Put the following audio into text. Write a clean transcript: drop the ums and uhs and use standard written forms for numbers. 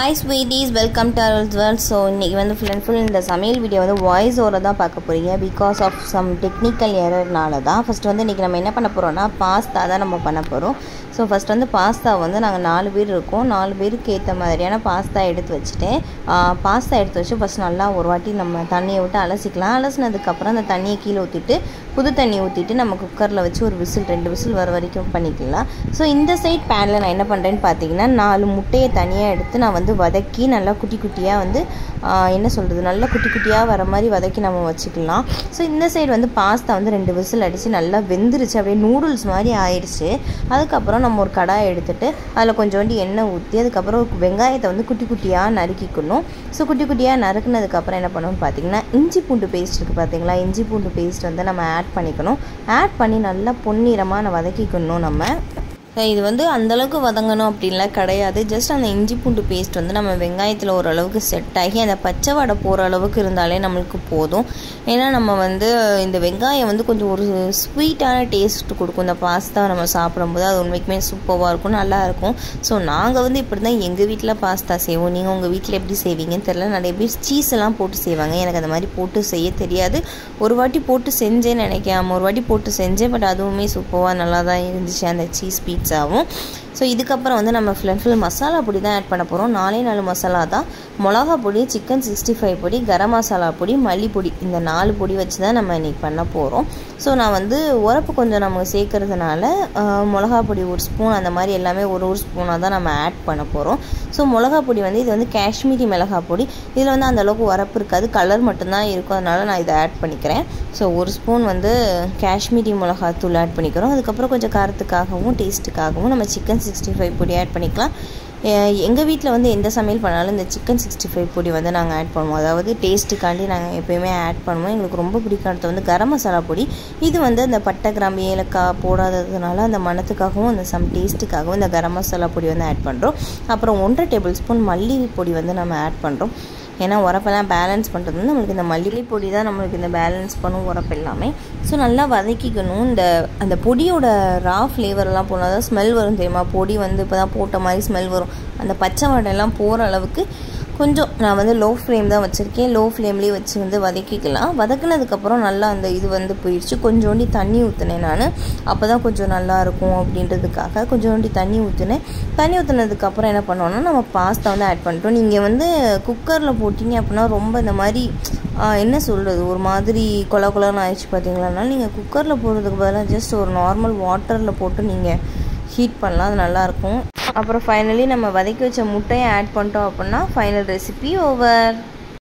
Hi sweeties, welcome to our world. So இன்னைக்கு வந்து full and full இந்த சமையல் வீடியோ வந்து வாய்ஸ் ஓவர தான் பார்க்க போறீங்க because of some technical errorனால தான். ஃபர்ஸ்ட் வந்து இன்னைக்கு நம்ம என்ன பண்ண போறோம்னா பாஸ்தா தான் நம்ம பண்ண போறோம். ஸோ ஃபர்ஸ்ட் வந்து பாஸ்தா வந்து நாங்கள் 4 பேர் இருக்கோம், 4 பேருக்கு ஏற்ற மாதிரியான பாஸ்தா எடுத்து வச்சுட்டேன். பாஸ்தா எடுத்து வச்சு ஃபஸ்ட் நல்லா ஒரு வாட்டி நம்ம தண்ணியை விட்டு அலசிக்கலாம். அலசினதுக்கப்புறம் அந்த தண்ணியை கீழே ஊற்றிட்டு புது தண்ணி ஊற்றிட்டு நம்ம குக்கரில் வச்சு ஒரு விசில் 2 விசில் வர வரைக்கும் பண்ணிக்கலாம். ஸோ இந்த சைட் பேனில் நான் என்ன பண்ணுறேன்னு பார்த்தீங்கன்னா 4 முட்டையை தனியாக எடுத்து நான் வந்து வதக்கி நல்லா குட்டி குட்டியாக வந்து என்ன சொல்கிறது நல்லா குட்டி குட்டியாக வர மாதிரி வதக்கி நம்ம வச்சுக்கலாம். ஸோ இந்த சைடு வந்து பாஸ்தா வந்து 2 விசில் அடித்து நல்லா வெந்துருச்சு, அப்படியே நூடுல்ஸ் மாதிரி ஆயிடுச்சு. அதுக்கப்புறம் நம்ம ஒரு கடாயை எடுத்துகிட்டு அதில் கொஞ்சோண்டு எண்ணெய் ஊற்றி அதுக்கப்புறம் வெங்காயத்தை வந்து குட்டி குட்டியாக நறுக்கிக்கணும். ஸோ குட்டி குட்டியாக நறுக்குனதுக்கப்புறம் என்ன பண்ணணும்னு பார்த்தீங்கன்னா இஞ்சி பூண்டு பேஸ்ட் இருக்குது பார்த்தீங்களா, இஞ்சி பூண்டு பேஸ்ட் வந்து நம்ம ஆட் பண்ணிக்கணும். ஆட் பண்ணி நல்லா பொன்னிறமாக வதக்கிக்கணும். நம்ம இது வந்து அந்தளவுக்கு வதங்கணும் அப்படின்லாம் கிடையாது. ஜஸ்ட் அந்த இஞ்சி பூண்டு பேஸ்ட் வந்து நம்ம வெங்காயத்தில் ஓரளவுக்கு செட் ஆகி அந்த பச்சை வடை போகிற அளவுக்கு இருந்தாலே நம்மளுக்கு போதும். ஏன்னா நம்ம வந்து இந்த வெங்காயம் வந்து கொஞ்சம் ஒரு ஸ்வீட்டான டேஸ்ட் கொடுக்கும் இந்த பாஸ்தா நம்ம சாப்பிடும்போது. அது உண்மைக்குமே சூப்பராக இருக்கும், நல்லாயிருக்கும். ஸோ நாங்கள் வந்து இப்படி தான் எங்கள் வீட்டில் பாஸ்தா செய்வோம். நீங்கள் உங்கள் வீட்டில் எப்படி செய்வீங்கன்னு தெரியல. நிறைய பேர் சீஸ் எல்லாம் போட்டு செய்வாங்க, எனக்கு அந்த மாதிரி போட்டு செய்ய தெரியாது. ஒரு வாட்டி போட்டு செஞ்சேன்னு நினைக்காம ஒரு வாட்டி போட்டு செஞ்சேன், பட் அதுவுமே சூப்பராக நல்லா தான் இருந்துச்சு அந்த சீஸ் பீட்சாவும். ஸோ இதுக்கப்புறம் வந்து நம்ம ஃபுல் மசாலா பொடி தான் ஆட் பண்ண போகிறோம். 4 மசாலா தான். மிளகா பொடி, சிக்கன் 65 பொடி, கரம் மசாலா பொடி, மல்லிப்பொடி, இந்த 4 பொடி வச்சு தான் நம்ம இன்றைக்கி பண்ண போகிறோம். ஸோ நான் வந்து உரப்பு கொஞ்சம் நம்ம சேர்க்கறதுனால மிளகா பொடி 1 ஸ்பூன் அந்த மாதிரி எல்லாமே ஒரு ஸ்பூனாக தான் நம்ம ஆட் பண்ண போகிறோம். ஸோ மிளகா பொடி வந்து இது வந்து காஷ்மீரி மிளகா பொடி. இதில் வந்து அந்தளவுக்கு உரப்பு இருக்காது, கலர் மட்டும்தான் இருக்கும், அதனால் நான் இதை ஆட் பண்ணிக்கிறேன். ஸோ 1 ஸ்பூன் வந்து காஷ்மீரி மிளகாத்தூள் ஆட் பண்ணிக்கிறோம். அதுக்கப்புறம் கொஞ்சம் காரத்துக்காகவும் டேஸ்ட்டுக்காகவும் நம்ம சிக்கன் 65 பொடி ஆட் பண்ணிக்கலாம். எங்கள் வீட்டில் வந்து எந்த சமையல் பண்ணாலும் இந்த சிக்கன் 65 பொடி வந்து நாங்கள் ஆட் பண்ணுவோம். அதாவது டேஸ்ட்டுக்காண்டி நாங்கள் எப்போயுமே ஆட் பண்ணுவோம். எங்களுக்கு ரொம்ப பிடிக்கானது வந்து கரம் மசாலா பொடி. இது வந்து அந்த பட்டை கிராம்பு ஏலக்காய் போடாததுனால அந்த மணத்துக்காகவும் அந்த சம் டேஸ்ட்டுக்காகவும் இந்த கரம் மசாலா பொடி வந்து ஆட் பண்ணுறோம். அப்புறம் 1.5 டேபிள் ஸ்பூன் மல்லி பொடி வந்து நம்ம ஆட் பண்ணுறோம். ஏன்னா உரப்பெல்லாம் பேலன்ஸ் பண்ணுறது வந்து நம்மளுக்கு இந்த மல்லிகை பொடி தான் நம்மளுக்கு இந்த பேலன்ஸ் பண்ணும் உரப்பு எல்லாமே. ஸோ நல்லா வதக்கிக்கணும். அந்த பொடியோட ரா ஃப்ளேவர்லாம் போனால் தான் ஸ்மெல் வரும் தெரியுமா. பொடி வந்து இப்போ தான் போட்ட மாதிரி ஸ்மெல் வரும். அந்த பச்சை வடையெல்லாம் போகிற அளவுக்கு கொஞ்சம் நான் வந்து லோ ஃப்ளேம் தான் வச்சுருக்கேன். லோ ஃப்ளேம்லேயே வச்சு வந்து வதக்கிக்கலாம். வதக்கினதுக்கப்புறம் நல்லா அந்த இது வந்து போயிடுச்சு. கொஞ்சோண்டி தண்ணி ஊற்றினேன் நான், அப்போ தான் கொஞ்சம் நல்லாயிருக்கும் அப்படின்றதுக்காக கொஞ்சோண்டி தண்ணி ஊற்றினேன். தண்ணி ஊற்றினதுக்கப்புறம் என்ன பண்ணோன்னா நம்ம பாஸ்தா வந்து ஆட் பண்ணிட்டோம். நீங்கள் வந்து குக்கரில் போட்டிங்க அப்படின்னா ரொம்ப இந்த மாதிரி என்ன சொல்கிறது ஒரு மாதிரி கொலன்னு ஆயிடுச்சு பார்த்தீங்களானால நீங்கள் குக்கரில் போடுறதுக்கு பதிலாக ஜஸ்ட் ஒரு நார்மல் வாட்டரில் போட்டு நீங்கள் ஹீட் பண்ணலாம், அது நல்லாயிருக்கும். அப்புறம் ஃபைனலி நம்ம வதக்கி வச்ச முட்டையை ஆட் பண்ணிட்டோம் அப்படின்னா ஃபைனல் ரெசிபி ஓவர்.